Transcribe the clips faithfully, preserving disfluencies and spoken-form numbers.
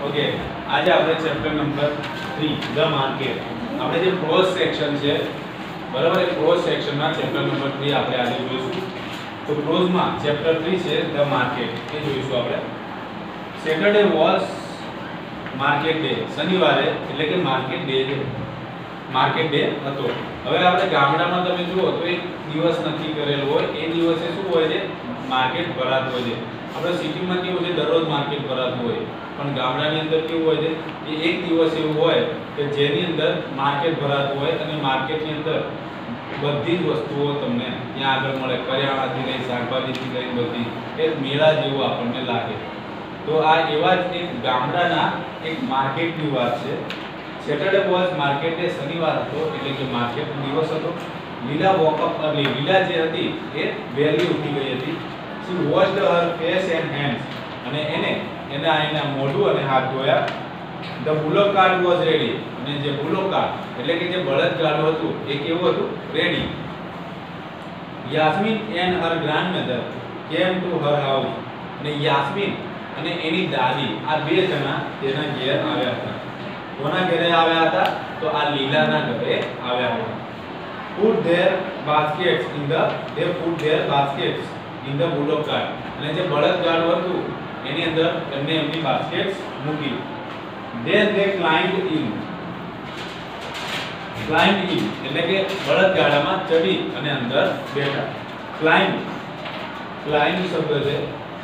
Okay, આજે આપણે chapter number ત્રણ ધ માર્કેટ, આપણે જે ક્રોસ સેક્શન છે બરાબર, એ ક્રોસ સેક્શનના ચેપ્ટર નંબર ત્રણ આપણે આજે જોઈશું. તો ક્રોઝમાં ચેપ્ટર ત્રણ છે ધ માર્કેટ, એ જોઈશું આપણે. સેટરડે વોઝ માર્કેટ ડે, શનિવારે એટલે કે માર્કેટ ડે માર્કેટ ડે હતો. હવે આપણે ગામડામાં તમે જુઓ તો એક દિવસ નક્કી કરેલો હોય, એ દિવસે શું હોય છે, માર્કેટ ભરાતું હોય છે. આપણે સિટીમાં કેવું છે, દરરોજ માર્કેટ ભરાતું હોય, પણ ગામડાની અંદર કેવું હોય છે કે એક દિવસ એવું હોય કે જેની અંદર માર્કેટ ભરાતું હોય અને માર્કેટની અંદર બધી જ વસ્તુઓ તમને ત્યાં આગળ મળે, કરિયાણાથી લઈ શાકભાજીથી લઈ બધી, એક મેળા જેવું આપણને લાગે. તો આ એવા જ એક ગામડાના એક માર્કેટની વાત છે. સેટરડે વોઝ માર્કેટ ડે, શનિવાર હતો એટલે કે માર્કેટનો દિવસ હતો. લીલા વોકઅપ અર્લી, લીલા જે હતી એ વહેલી ઉઠી ગઈ હતી. She washed her face and hands, અને એને એના એના મોઢું અને હાથ ધોયા. The bullock cart was ready, અને જે બુલોક કાર્ટ એટલે કે જે બળદગાડું હતું એ કેવું હતું, ready. Yasmin and her grandmother came to her house, અને યાસ્મીન અને એની દાદી આ બે જણા તેના ઘેર આવ્યા હતા. કોના ઘરે આવ્યા હતા, તો આ લીલાના ઘરે આવ્યા હતા. Put their baskets in the they put their baskets in the bullock cart, અને જે બળદગાડું હતું એની અંદર એમને એમની બાસ્કેટ્સ મૂકી. Then they climbed in, climbed in એટલે કે બળદગાડામાં ચડી અને અંદર બેઠા. Climb, climb શબ્દ છે,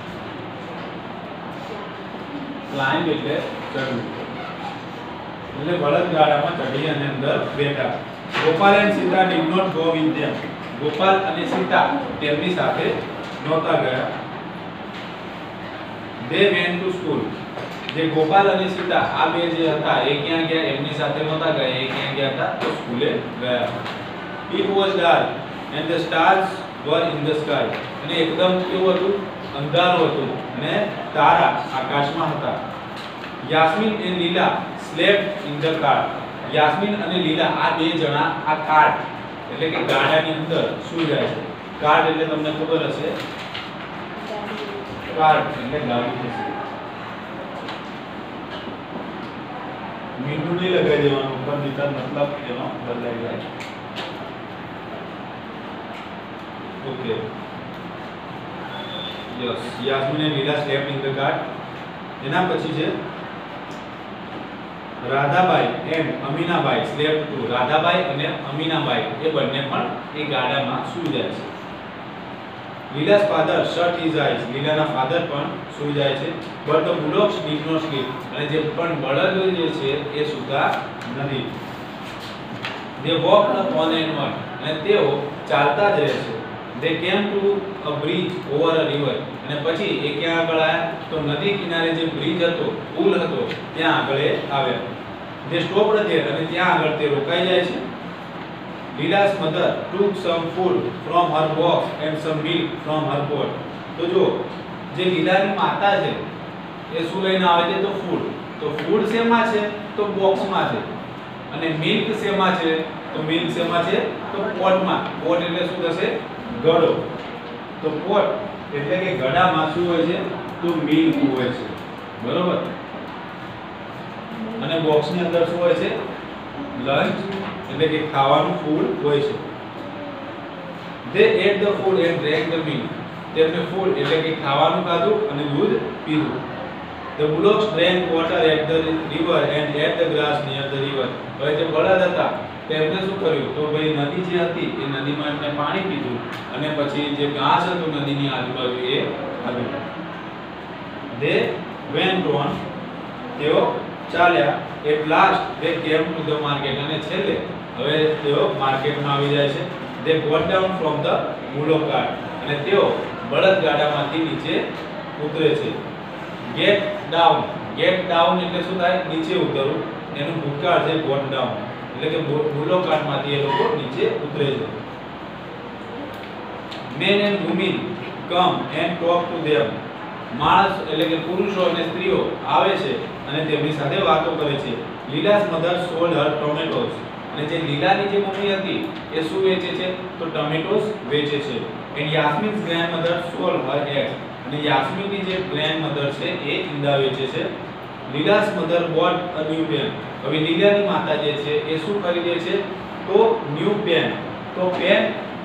climb એટલે ચડવું, એટલે બળદગાડામાં ચડી અને અંદર બેઠા. Gopal and Sita did not go with them, Gopal અને સીતા તેમની સાથે નહોતા ગયા. They went to school, જે ગોપાલ અને સીતા આ બે જે હતા એ ક્યાં ગયા, એમની સાથે નહોતા ગયા, એ ક્યાં ગયા હતા, તો સ્કૂલે ગયા. It was dark and the stars were in the sky, અને એકદમ કેવું હતું, અંધારું હતું અને તારા આકાશમાં હતા. યાસ્મીન and લીલા slept in the car, Yasmin અને લીલા આ બે જણા આ કાર્ટ એટલે કે ગાડાની અંદર સૂઈ જાય છે. કાર્ટ એટલે તમને ખબર હશે, કાર્ટ એટલે ગાડી થશે. મીઠું નહીં લગાવી દેવાનું ઉપર, નીચે મતલબ એનો બદલાઈ જાય. ઓકે, યસ, યાસ્મીન અને લીલા સ્લેપ્ટ ઇન ધ કાર્ટ. એના પછી છે Radhabai and Aminabai slept too, Radhabai અને અમીનાબાઈ એ બંને પણ એ ગાડામાં સૂઈ જાય છે. લીલા's father shut his eyes, લીલાના ફાધર પણ સૂઈ જાય છે. but the bullocks did not sleep, અને જે પણ બળદો જે છે એ સૂતા નથી. they walked on and on, અને તેઓ ચાલતા જ રહે છે. they came to a bridge over a river, અને પછી એ ક્યાં આગળ આવ્યા, તો નદી કિનારે જે બ્રિજ હતો, પુલ હતો, ત્યાં આગળ આવ્યા. they stopped there, અને ત્યાં આગળ તે રોકાઈ જાય છે. લીલા's mother took some food from her box and some milk from her pot. તો જો જે લીલાની માતા છે એ શું લઈને આવે છે, તો ફૂડ. તો ફૂડ શેમાં છે, તો બોક્સમાં છે. અને મિલ્ક શેમાં છે, તો મિલ્ક શેમાં છે, તો પોટમાં. પોટ એટલે શું થશે, ગળો. તો પોટ એટલે કે ગળામાં શું હોય છે, તો મિલ્ક હોય છે, બરોબર. અને બોક્સની અંદર શું હોય છે, લંચ એટલે કે ખાવાનું ફૂડ હોય છે. they ate the food and drank the milk, તેમને ફૂડ એટલે કે ખાવાનું ખાધું અને દૂધ પીધું. the bullocks drank water at the river and ate the grass near the river. હવે જે બળદ હતા તેમને શું કર્યું, તો ભાઈ નદી જે હતી એ નદીમાં એમને પાણી પીધું અને પછી જે ઘાસ હતું નદીની આજુબાજુ એ ખાધું. they went on, તેઓ ચાલ્યા. at last they came to the market, અને છેલ્લે હવે તેઓ માર્કેટમાં આવી જાય છે. they got down from the bullock cart, અને તેઓ બળદગાડામાંથી નીચે ઉતરે છે. get down, get down એટલે શું થાય, નીચે ઉતરવું. એનું ભૂતકાળ છે got down, એટલે કે bullock cartમાંથી એ લોકો નીચે ઉતરે છે. men and women come and talk to them, માણસ એટલે કે પુરુષો અને સ્ત્રીઓ આવે છે અને તેમની સાથે વાતો કરે છે. લીલા's mother sold her tomatoes, અને જે લીલાની જે મમ્મી હતી એ શું વેચે છે, તો ટમેટોસ વેચે છે. and Yasmin's grandmother sold her eggs, અને યાસ્મીનની જે ગ્રેન્ડમધર છે એ ઈંડા વેચે છે. લીલા's mother bought a new pen. હવે લીલાની માતા જે છે એ શું ખરીદે છે તો ન્યુ પેન. તો પેન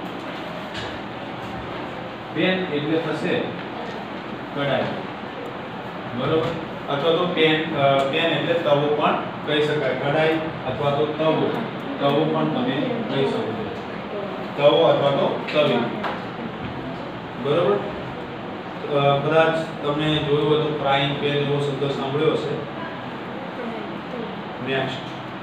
પેન એટલે થશે કડાઈ, બરોબર, અથવા તો પેન પેન એટલે તવો પણ કહી શકાય. કડાઈ અથવા તો તવો, તવો પણ તમે કહી શકો છો, તવો અથવા તો તવી, બરોબર. કદાચ તમે જોયું હોય તો ફ્રાઈંગ પેન એવો શબ્દ સાંભળ્યો હશે. નેક્સ્ટ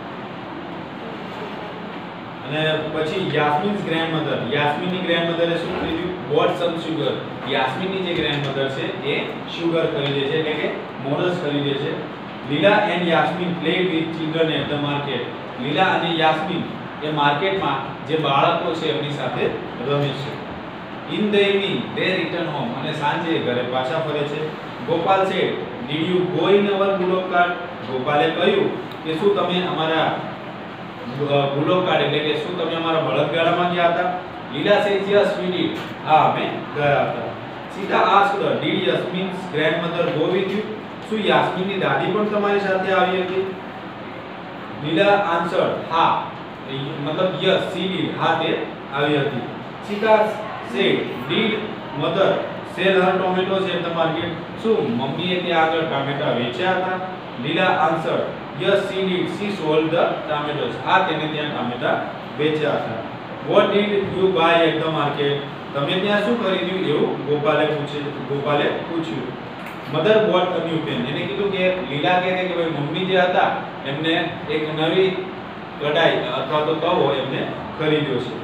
અને પછી યાસ્મીન્સ ગ્રેન્ડમધર. યાસ્મીનની ગ્રેન્ડમધરે શું ખરીદ્યું? Boat some sugar. યાસ્મીનની જે ગ્રેન્ડમધર છે એ સુગર ખરીદે છે, એટલે કે મોરસ ખરીદે છે. Leela and Yasmin played with children at the market. Leela અને યાસ્મીન એ માર્કેટમાં જે બાળકો છે એમની સાથે રમે છે. In the evening they return home. અને સાંજે ઘરે પાછા ફરે છે. Gopal said, did you go in our bullock cart. ગોપાલે કહ્યું કે શું તમે અમારા બુલોક કાર્ટ એટલે કે શું તમે અમારા બળદગાડામાં ગયા હતા? લીલા સેડ યસ વી ડીડ. હા, અમે ગયા હતા. Sita asked did Yasmin's grandmother go with you. શું યાસ્મીનની દાદી પણ તમારી સાથે આવી હતી? લીલા આન્સર્ડ હા, મતલબ યસ સી ડીડ, હા તે આવી હતી. Sita said did mother sell her tomatoes at the market. શું મમ્મીએ ત્યાં આગળ ટામેટા વેચ્યા હતા? Leela answered yes she did she sold the tomatoes. હા, તેને ત્યાં ટામેટા વેચ્યા હતા. What did you buy at the market. તમે ત્યાં શું ખરીદ્યું એવું ગોપાલે પૂછ્યું ગોપાલે પૂછ્યું. Mother bought a new pan. એને કીધું કે લીલા કહે કે ભાઈ મમ્મી જે હતા એમને એક નવી કડાઈ અથવા તો તવો એમને ખરીદ્યો છે.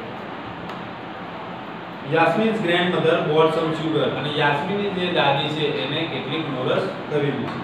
Yasmin's grandmother bought some sugar. અને યાસ્મીનની જે દાદી છે એને કેટલીક મોરસ ખરીદી છે.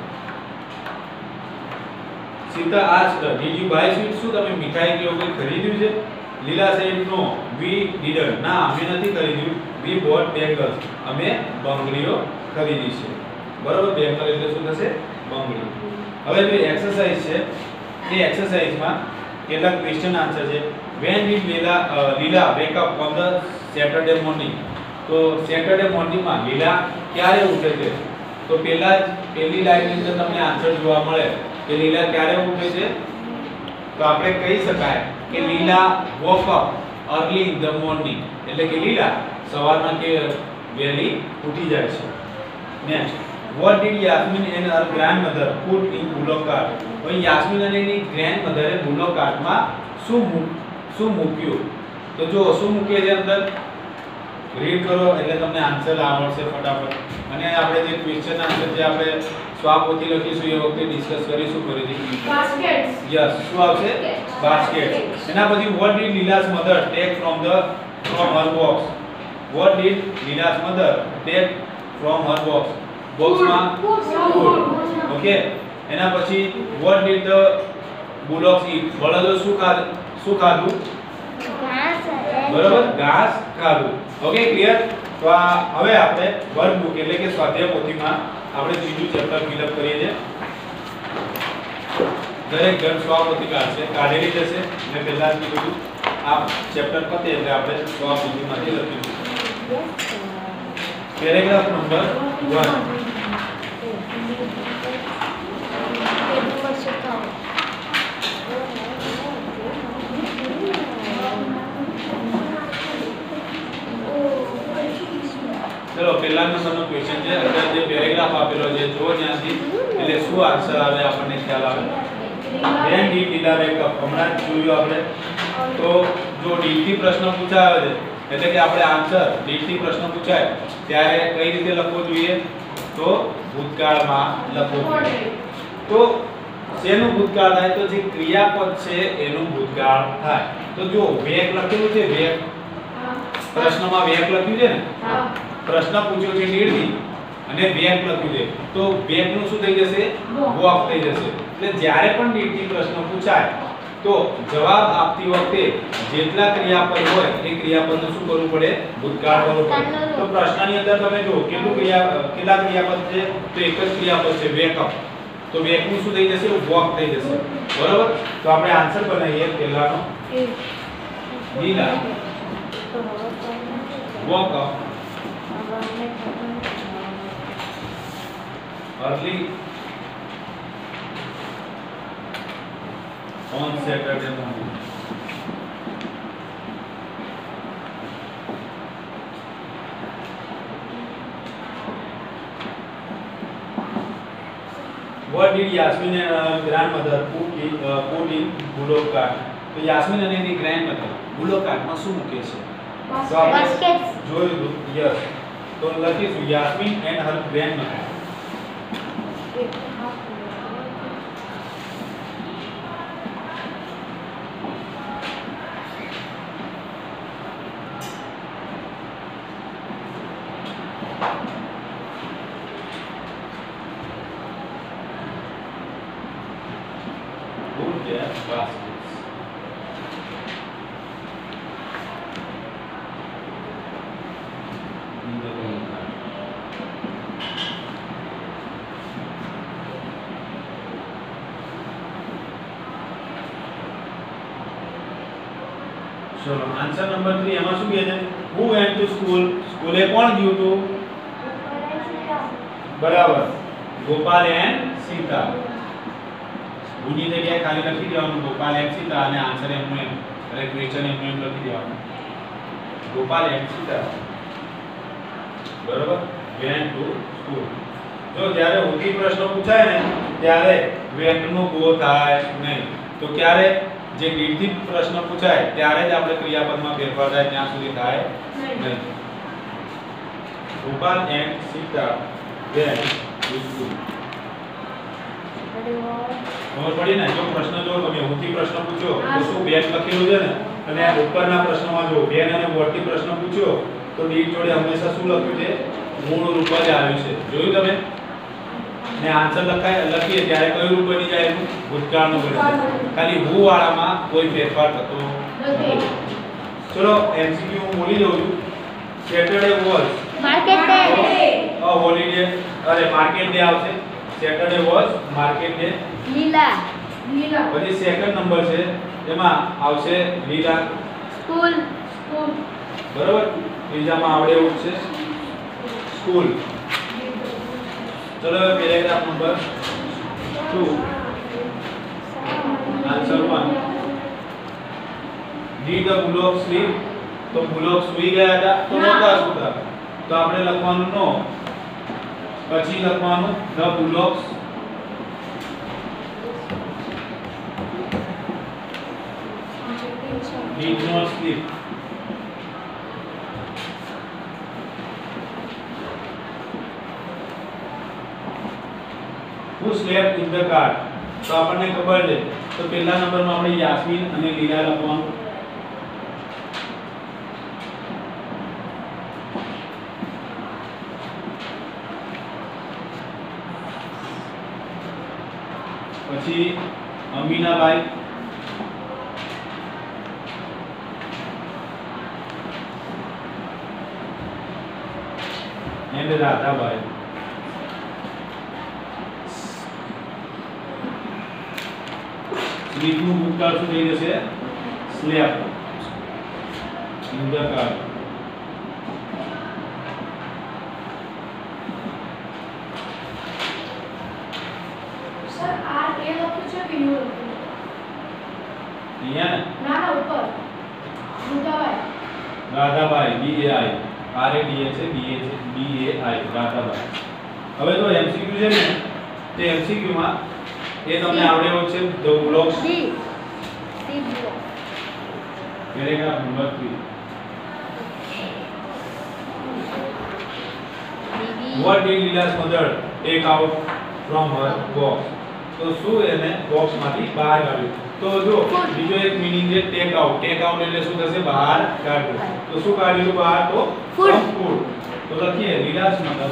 Sita asked did you buy sweet. શું તમે મીઠાઈ કે એવું કંઈ ખરીદ્યું છે? લીલા સેડ નો વી ડીડન્ટ. ના, અમે નથી ખરીદ્યું. We bought bangles. અમે બંગડીઓ ખરીદી છે, બરોબર. બેંગલ એટલે શું થશે? બંગડી. હવે જે એક્સરસાઇઝ છે એ એક્સરસાઇઝમાં કેટલાક ક્વેશ્ચન આન્સર છે. When did Leela Leela wake up on the Saturday morning. તો સેટરડે મોર્નિંગમાં લીલા ક્યારે ઉઠે છે? તો પહેલા જ પહેલી લાઈનની અંદર તમને આન્સર જોવા મળે કે લીલા ક્યારે ઉઠે છે. તો આપણે કહી શકાય કે લીલા woke up early in the morning. એટલે કે લીલા સવારમાં કે વહેલી ઉઠી જાય છે. Next, what did Yasmin and her grandmother put in bullock cart? તો યાસ્મીન અને એની ગ્રેન્ડમધરે બુલોક કાર્ટમાં શું શું મૂક્યું? તો જો શું મૂકે છે અંદર રીડ કરો એટલે તમને આન્સર આવડશે ફટાફટ. અને આપણે જે ક્વેશ્ચન આન્સર જે આપણે સ્વાપોથી લખીશું એ વખતે ડિસ્કસ કરીશું ફરીથી. બાસ્કેટ્સ. યસ, શું આવશે? બાસ્કેટ. એના પછી what did Leela's mother take from the from her box? What did Leela's mother take from her box? બોક્સમાં ફૂડ. ઓકે. એના પછી what did the bullocks eat? બળદો શું ખાધું? શું ખાધું? બરોબર, ઘાસ ખાધું. Okay, clear. તો આ હવે આપણે વર્કબુક એટલે કે સ્વાધ્યાય પોથીમાં આપણે ત્રીજું ચેપ્ટર ફિલઅપ કરીએ છીએ. દરેક જણ સ્વપોથી કાઢશે, કાઢેલી જશે. મેં પહેલા જ કીધું આ ચેપ્ટર પતે એટલે આપણે સ્વપોથીમાંથી લખીશું. Paragraph number one. ચલો, પહેલા નંબરનો ક્વેશ્ચન છે. અંદર જે પેરેગ્રાફ આપેલો છે જો ત્યાંથી એટલે શું આન્સર આવે આપણને ખ્યાલ આવે. વેન ડીડ લીલા વેક અપ. હમણાં જ જોયું આપણે. તો જો ડીડ થી પ્રશ્ન પૂછાયો છે એટલે કે આપણે આન્સર ડીડ થી પ્રશ્ન પૂછાય ત્યારે કઈ રીતે લખવો જોઈએ? તો ભૂતકાળમાં લખવો જોઈએ. તો શેનું ભૂતકાળ થાય? તો જે ક્રિયાપદ છે એનું ભૂતકાળ થાય. તો જો વેક લખેલું છે, વેક પ્રશ્નમાં વેક લખ્યું છે ને, પ્રશ્ન પૂછ્યો છે ડીડ થી અને વેક લખ્યું છે તો વેક નું શું થઈ જશે? વોક થઈ જશે. એટલે જ્યારે પણ ડીડ થી પ્રશ્ન પૂછાય તો જવાબ આપતી વખતે જેટલા ક્રિયાપદ હોય એ ક્રિયાપદનું શું કરવું પડે? ભૂતકાળ કરવું પડે. તો પ્રશ્નની અંદર તમે જો કેટલું ક્રિયા કેટલા ક્રિયાપદ છે? તો એક જ ક્રિયાપદ છે, વેક અપ. તો વેક નું શું થઈ જશે? વોક થઈ જશે, બરોબર. તો આપણે આન્સર બનાવીએ પહેલાનો. Leela woke up early on Saturday morning. What did Yasmin and her grandmother put in, uh, put in bullock cart? તો યાસ્મીન અને એની ગ્રેન્ડમધર bullock cart માં શું મૂકે છે? તો આપણે જોયું યસ. તો લખીશું Yasmin and her grandmother. Put their baskets. In the bullock cart. ચલો આન્સર નંબર ત્રણ એમાં શું કહે છે? Who went to school? સ્કૂલે કોણ ગયું હતું? બરાબર, ગોપાલ એન્ડ સીતા. ભૂની જગ્યાએ ખાલી લખી દેવાનું ગોપાલ એન્ડ સીતા અને આન્સર એમનું એમ અને ક્વેશ્ચન એમનું એમ લખી દેવાનું ગોપાલ એન્ડ સીતા. બરાબર, went to school. જો જ્યારે ઉકી પ્રશ્ન પૂછાય ને ત્યારે went નું ગો થાય નહીં. તો ક્યારે જે ડીડ પ્રશ્ન પૂછાય ત્યારે જ આપણે ક્રિયાપદમાં ફેરફાર થાય, ત્યાં સુધી થાય નહીં. Gopal and Sita went to school. ખબર પડી ને? જો પ્રશ્ન જો તમે ઉકી પ્રશ્ન પૂછો તો શું બેન લખેલું છે ને, અને આ ઉપરના પ્રશ્નમાં જો બેન અને વોટથી પ્રશ્ન પૂછ્યો તો ડીડ જોડે હંમેશા શું લખ્યું છે? મૂળ રૂપ જ આવ્યું છે. જોયું તમે? ને આન્સર લખાય લખીએ ત્યારે કયું રૂપ બની જાય? ભૂતકાળનું બની જાય. ખાલી હું વાળામાં કોઈ ફેરફાર થતો નથી. ચલો એમસીક્યુ હું બોલી દઉં છું. Saturday was market day. A holiday, અરે માર્કેટ ડે આવશે. Saturday was market day. Leela. Leela. પછી સેકન્ડ નંબર છે એમાં આવશે લીલા સ્કૂલ. સ્કૂલ. બરાબર. ત્રીજામાં આવડે એવું છે સ્કૂલ. ચલો paragraph number two. Answer one. Did the bullock sleep? તો બુલોક સૂઈ ગયા હતા તો નહોતા સૂતા, તો આપણે લખવાનું નો. પછી લખવાનું the bullocks did not sleep. Who slept in the car? તો આપણને ખબર છે. તો પહેલા નંબરમાં આપણે યાસ્મીન અને લીલા લખવાનું. પછી અમીનાબાઈ, એન્ડ રાધાબાઈ. સ્લીપનું ભૂતકાળ શું થઈ જશે? Slept. In the car. Sir આ એ લખ્યું છે કે યુ લખ્યું? અહીંયા ના ના ઉપર Radhabai. Radhabai D A I R A D A છે ડી એ છે ડી એ આઈ રાધાબાઈ. હવે તો એમસીક્યુ છે ને તે એમસીક્યુ માં એ તમને આવડે એવું છે the bullocks. D D bullock. Paragraph number ત્રણ. What did Lila's mother take out from her box? તો શું એને બોક્સમાંથી બહાર કાઢ્યું? તો જો બીજો એક મીનિંગ છે ટેક આઉટ. ટેક આઉટ એટલે શું થશે? બહાર કાઢવું. તો શું કાઢ્યું બહાર? તો ફૂડ. ફૂડ. તો લખીએ Lila's mother.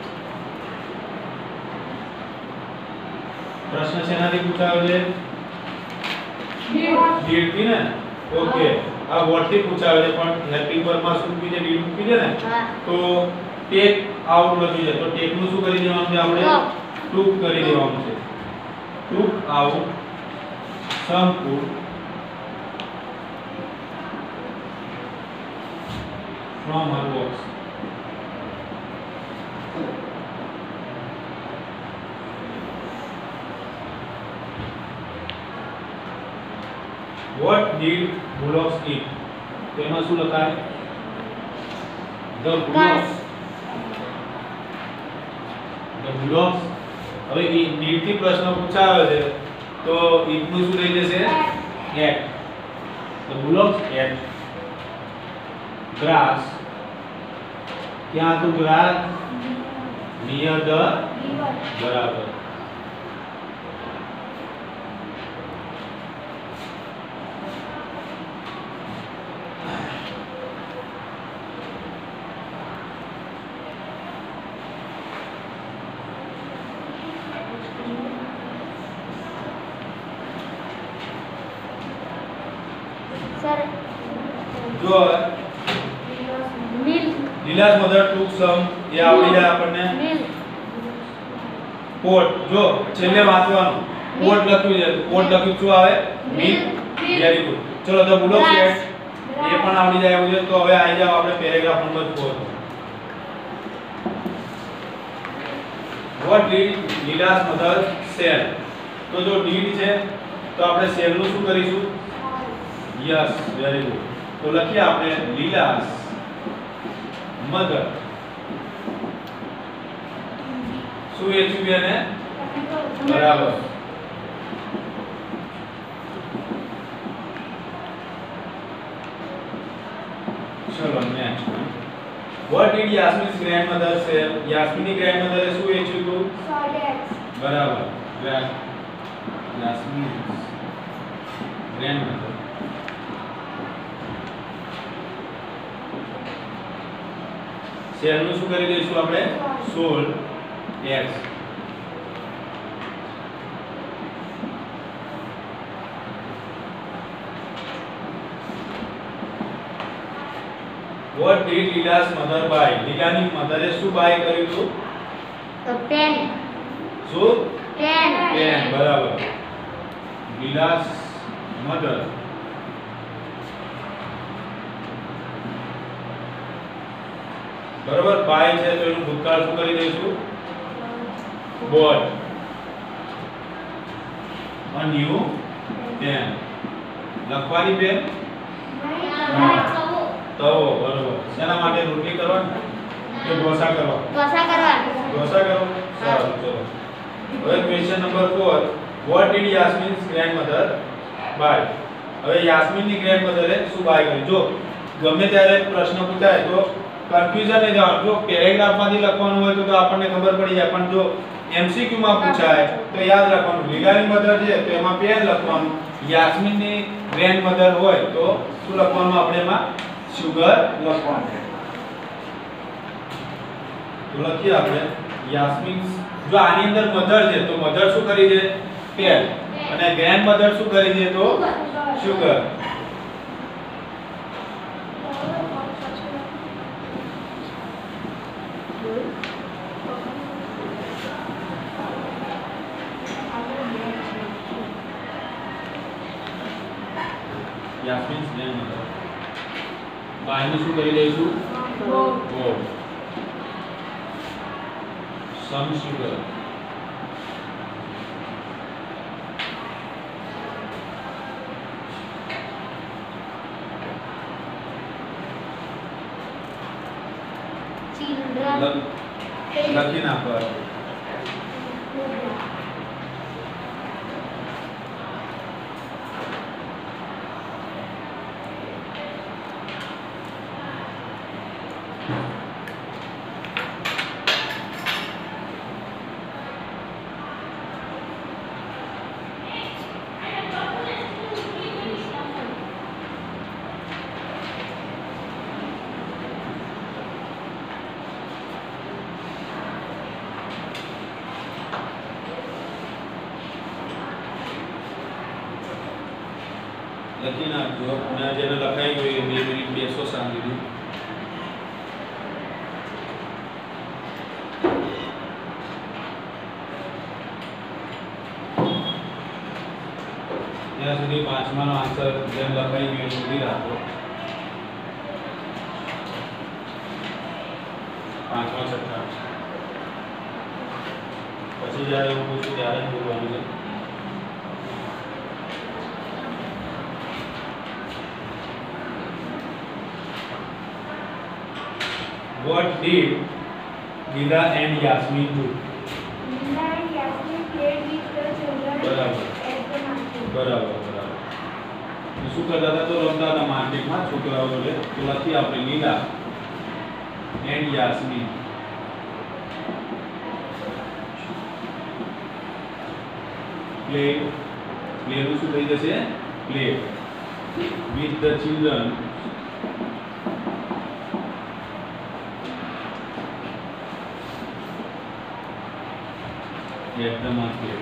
પ્રશ્ન શેનાથી પૂછાયો છે? ડીડ થી ને? ઓકે. આ વોટ થી પૂછાયો છે પણ હેલ્પિંગ વર્બમાં શું મૂકી છે? ડીડ મૂકી છે ને? તો ટેક આઉટ લખી છે. તો ટેક નું શું કરી દેવાનું છે આપણે? ટૂક કરી દેવાનું છે. Took out some food from her box. What did bullocks eat? તો એમાં શું લખાય? The bullocks. The bullocks. હવે ઈ need થી પ્રશ્ન પૂછાયો છે તો eat નું શું થઈ જશે? Ate. The bullocks ate grass. ક્યાં હતું grass? Near the river. બરાબર. સર જો મિલ લીલાસ મધર ટુક સમ એ આવડી જાય આપણને. મિલ પોટ જો છેલ્લે વાંચવાનું પોટ લખ્યું છે પોટ લખ્યું શું આવે? મિલ્ક. Very good. ચલો ધ બુલોક્સ એટ એ પણ આવડી જાય એવું છે. તો હવે આવી જાવ આપણે પેરેગ્રાફ નંબર ચાર. What did Lila's mother sell? તો જો ડીડ છે તો આપણે સેલ નું શું કરીશું? Yes very good. તો લખીએ આપણે લીલાસ મધર શું વેચ્યું બેને? બરાબર. ચલો next. What did Yasmin's grandmother sell? યાસ્મીનની ગ્રેન્ડમધરે શું વેચ્યું હતું? Sold eggs. બરાબર. યાસ્મીન્સ ગ્રેન્ડમધર સેલ નું શું કરી દઈશું આપણે? Sold eggs. What did Lila's mother buy? લીલાની મધરે શું બાય કર્યું હતું? પેન શું? Pen pen. બરાબર. લીલાસ મધર બરાબર બાય છે તો એનું ભૂતકાળ શું કરી દઈશું? બોટ. A new pen. લખવાની પેન તવો. બરાબર. શેના માટે? રોટલી કરવાની કે ઢોસા કરવા? ઢોસા કરવા ઢોસા કરો. સારું ચલો. હવે ક્વેશ્ચન નંબર ચાર. What did Yasmin's grandmother buy? હવે યાસ્મીનની ગ્રેન્ડમધરે શું બાય કર્યું? જો ગમે ત્યારે પ્રશ્ન પૂછાય તો કન્ફ્યુઝન નહીં થવાનું. જો પેરેગ્રાફમાંથી લખવાનું હોય તો તો આપણને ખબર પડી જાય, પણ જો એમસીક્યુ માં પૂછાય તો યાદ રાખવાનું લીલાની મધર છે તો એમાં પેન લખવાનું. યાસ્મીનની ગ્રેન્ડમધર હોય તો શું લખવાનું? આપણે એમાં સુગર લખવાનું. તો લખીએ આપણે યાસ્મીન. જો આની અંદર મધર છે તો મધર શું કરી દે? પેન. અને ગ્રેન્ડમધર શું કરી દે? તો સુગર. યાસ્મીન ગ્રેન્ડમધર બાય નું શું કરી દઈશું? ગોળ. Some sugar. ચિલ્ડ્રન લખી નાખો. લખી નાખજો અને જેને લખાઈ ગયું એ બે મિનિટ બેસો શાંતિથી. ત્યાં સુધી પાંચમાનો આન્સર જેમ લખાઈ ગયો સુધી રાખો. પાંચમા છઠ્ઠા પછી જ્યારે હું પૂછું ત્યારે જ બોલવાનું છે. What did Lila and Yasmin do? Nina and Yasmin played with the children બરાબર. at the market. બરાબર બરાબર. તો શું કરતા હતા? તો રમતા હતા માર્કેટમાં છોકરાઓ જોડે. તો લખી આપણે લીલા and Yasmin played play નું શું થઈ જશે? played with the children at the market.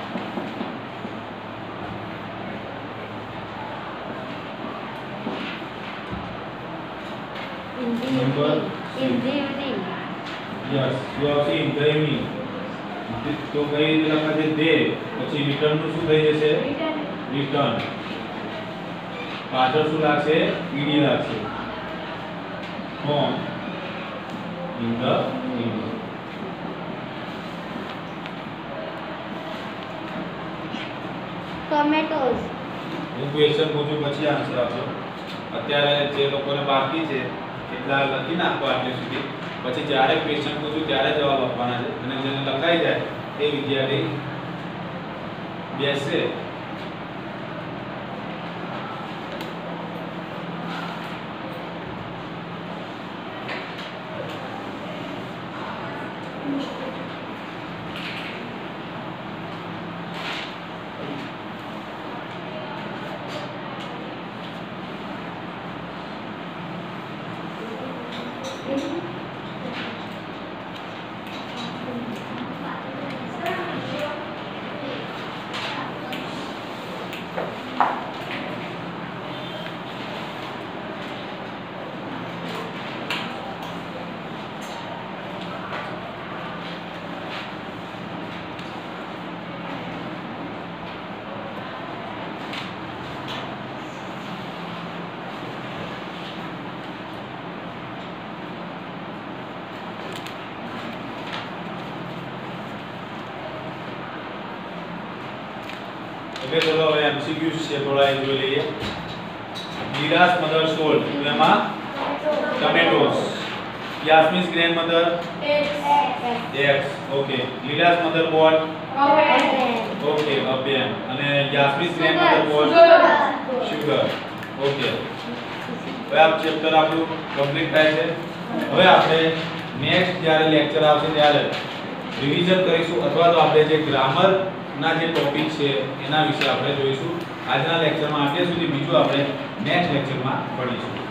In the Number evening. In the evening. Yes, you have seen the evening. તો કઈ રીતે લખાશે? they પછી return નું શું થઈ જશે? Return. return. પાછળ શું લાગશે? ed લાગશે. home in the evening. Tomatoes. હું ક્વેશ્ચન પૂછું પછી આન્સર આપજો. અત્યારે જે લોકોને બાકી છે એટલા લખી નાખો આટલે સુધી. પછી જ્યારે ક્વેશ્ચન પૂછું ત્યારે જવાબ આપવાના છે અને જેને લખાઈ જાય એ વિદ્યાર્થી બેસશે. ઓકે, ચલો હવે એમસીક્યુઝ છે થોડા એ જોઈ લઈએ. લીલા's mother sold એમાં tomatoes. Yasmin's grandmother eggs. Okay. Lila's mother bought okay a pen અને Yasmin's grandmother bought sugar. Okay. હવે આ ચેપ્ટર આપણું કમ્પ્લીટ થાય છે. હવે આપણે નેક્સ્ટ જ્યારે લેક્ચર આવશે ત્યારે રિવિઝન કરીશું અથવા તો આપણે જે ગ્રામર ના જે ટોપિક છે એના વિશે આપણે જોઈશું. આજના લેક્ચરમાં આટલે સુધી, બીજું આપણે નેક્સ્ટ લેક્ચરમાં ભણીશું.